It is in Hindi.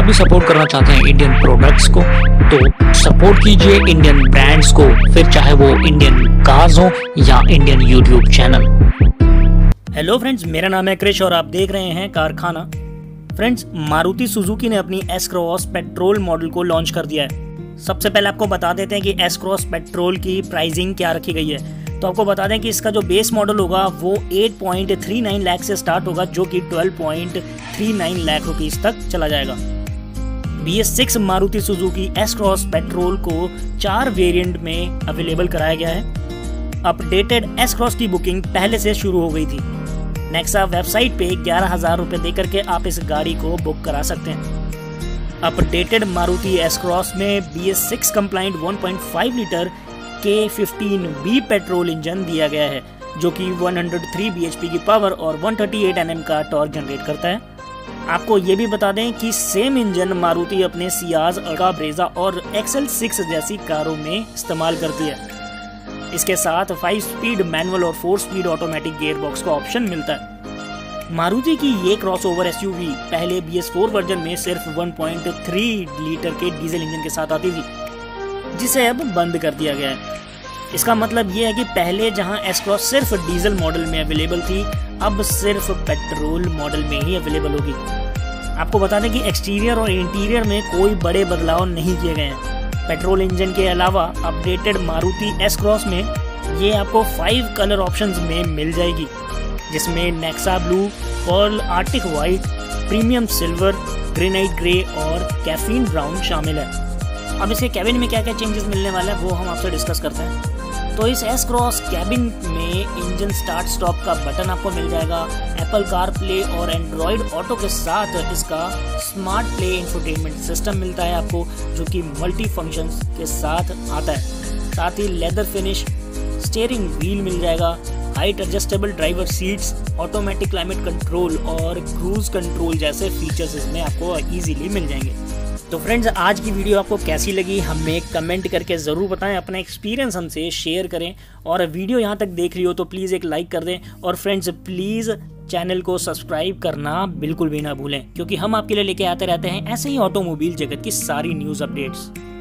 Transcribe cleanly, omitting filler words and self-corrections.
आप भी सपोर्ट करना चाहते हैं इंडियन प्रोडक्ट्स को तो सपोर्ट कीजिए इंडियन ब्रांड्स को, फिर चाहे वो इंडियन कार्स हो या Indian YouTube channel. Hello friends, मेरा नाम है क्रिश और आप देख रहे हैं कारखाना। फ्रेंड्स, मारुति सुजुकी ने अपनी एस क्रॉस पेट्रोल मॉडल को लॉन्च कर दिया है। सबसे पहले आपको बता देते हैं कि एस क्रॉस पेट्रोल की प्राइसिंग क्या रखी गई है। तो आपको बता दें कि इसका जो बेस मॉडल होगा वो 8.39 लाख से स्टार्ट होगा, जो कि 12.39 लाख रुपीस तक चला जाएगा। BS6 Maruti Suzuki S cross petrol को 4 वेरिएंट में अवेलेबल कराया गया है। अपडेटेड एस क्रॉस की बुकिंग पहले से शुरू हो गई थी। नेक्सा वेबसाइट पे 11,000 रुपये देकर के आप इस गाड़ी को बुक करा सकते हैं। अपडेटेड मारुति एस क्रॉस में BS6 complaint 1.5 litre K15B petrol engine दिया गया है, जो कि 103 bhp की पावर और 138 Nm का टॉर्क जनरेट करता है। आपको ये भी बता दें कि सेम इंजन मारुति अपने सियाज, अर्का, ब्रेजा और XL6 जैसी कारों में इस्तेमाल करती है। इसके साथ 5 स्पीड मैनुअल और 4 स्पीड ऑटोमेटिक गियर बॉक्स का ऑप्शन मिलता है। मारुति की ये क्रॉसओवर SUV पहले BS4 वर्जन में सिर्फ 1.3 लीटर के डीजल इंजन के साथ आती थी, जिसे अब बंद कर दिया गया है। इसका मतलब ये है कि पहले जहां एस क्रॉस सिर्फ डीजल मॉडल में अवेलेबल थी, अब सिर्फ पेट्रोल मॉडल में ही अवेलेबल होगी। आपको बता दें कि एक्सटीरियर और इंटीरियर में कोई बड़े बदलाव नहीं किए गए हैं। पेट्रोल इंजन के अलावा अपडेटेड मारुति एस क्रॉस में ये आपको 5 कलर ऑप्शंस में मिल जाएगी, जिसमें Nexa blue, pearl arctic white, premium silver, granite grey और कैफीन ब्राउन शामिल है। अब इसके कैबिन में क्या क्या चेंजेस मिलने वाला है वो हम आपसे डिस्कस करते हैं। तो इस एस क्रॉस कैबिन में इंजन स्टार्ट स्टॉप का बटन आपको मिल जाएगा। एप्पल कार प्ले और एंड्रॉयड ऑटो के साथ इसका स्मार्ट प्ले इंफोटेनमेंट सिस्टम मिलता है आपको, जो कि मल्टी फंक्शंस के साथ आता है। साथ ही लेदर फिनिश स्टीयरिंग व्हील मिल जाएगा, height adjustable driver seats, automatic climate control और क्रूज कंट्रोल जैसे फीचर्स इसमें आपको इजीली मिल जाएंगे। तो फ्रेंड्स, आज की वीडियो आपको कैसी लगी हमें कमेंट करके ज़रूर बताएं, अपना एक्सपीरियंस हमसे शेयर करें। और वीडियो यहाँ तक देख रही हो तो प्लीज़ एक लाइक कर दें। और फ्रेंड्स, प्लीज़ चैनल को सब्सक्राइब करना बिल्कुल भी ना भूलें, क्योंकि हम आपके लिए लेके आते रहते हैं ऐसे ही ऑटोमोबाइल जगत की सारी न्यूज़ अपडेट्स।